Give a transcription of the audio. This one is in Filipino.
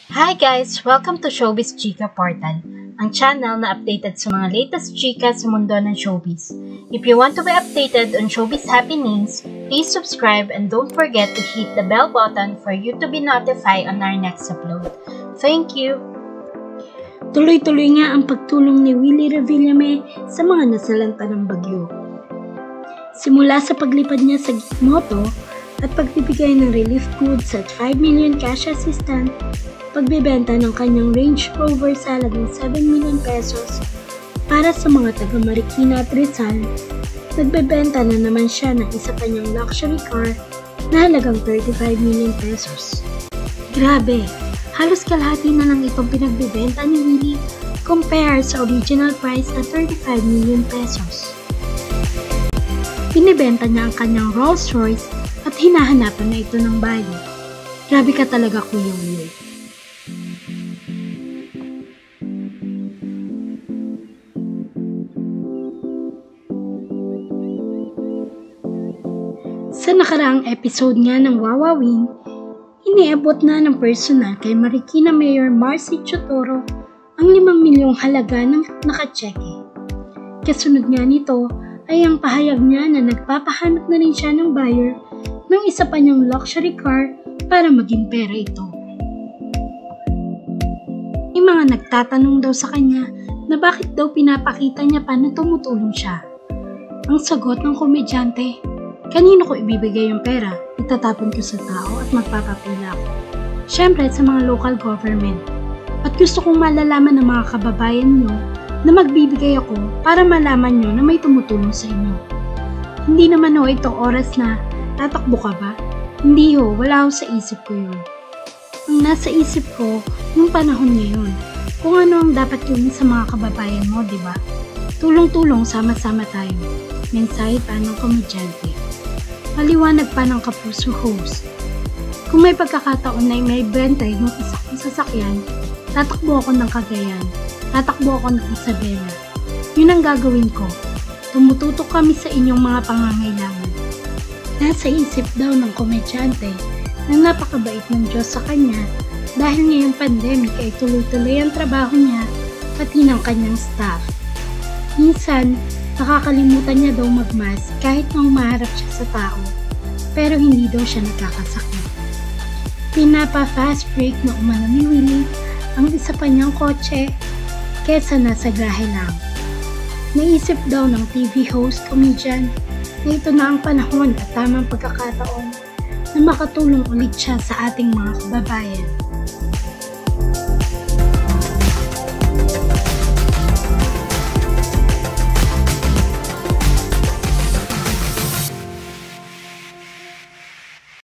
Hi guys! Welcome to Showbiz Chika Portal, ang channel na updated sa mga latest chika sa mundo ng showbiz. If you want to be updated on showbiz happenings, please subscribe and don't forget to hit the bell button for you to be notified on our next upload. Thank you! Tuloy-tuloy nga ang pagtulong ni Willie Revillame sa mga nasalanta ng bagyo. Simula sa paglipad niya sa Gitmoto at pagbibigay ng relief goods at 5 million cash assistance, pagbebenta ng kanyang Range Rover sa halagang 7 million pesos para sa mga taga Marikina at Rizal, nagbebenta na naman siya ng isa pa niyang luxury car na halagang 35 million pesos. Grabe! Halos kalahati na lang itong pinagbebenta ni Willie compare sa original price na 35 million pesos. Binibenta niya ang kanyang Rolls Royce at hinahanapan na ito ng bali. Grabe ka talaga, Kuya Willie. Sa nakaraang episode nga ng Wawawin, iniabot na ng personal kay Marikina Mayor Marcy Chotoro ang 5 milyong halaga ng nakacheke. Kasunod nga nito ay ang pahayag niya na nagpapahanap na rin siya ng buyer ng isa pa niyang luxury car para maging pera ito. May mga nagtatanong daw sa kanya na bakit daw pinapakita niya pa na tumutulong siya. Ang sagot ng komedyante, kanino ko ibibigay yung pera? Itatapon ko sa tao at magpapapila ko. Siyempre sa mga local government. At gusto kong malalaman ng mga kababayan nyo na magbibigay ako para malaman nyo na may tumutulong sa inyo. Hindi naman ho ito oras na tatakbo ka ba? Hindi ho, wala ho sa isip ko yun. Ang nasa isip ko, yung panahon ngayon, kung ano ang dapat gawin sa mga kababayan mo, di ba? Tulong-tulong, sama-sama tayo. Mensahe pa ng komedyante. Paliwanag pa ng Kapuso host. Kung may pagkakataon na may benta yung isa kong sasakyan, tatakbo ako ng Cagayan, tatakbo ako ng Isabela. Yun ang gagawin ko. Tumututok kami sa inyong mga pangangailangan. Nasa isip daw ng komedyante na napakabait ng Diyos sa kanya dahil ngayong pandemic ay tuloy-tuloy ang trabaho niya pati ng kanyang staff. Minsan, nakakalimutan niya daw magmask kahit nang maharap siya sa tao, pero hindi daw siya nakakasakit. Pinapa-fast break na umano ni Willie ang isa pa niyang kotse kesa nasa gahe lang. Naisip daw ng TV host comedian na ito na ang panahon at tamang pagkakataon na makatulong ulit siya sa ating mga kababayan.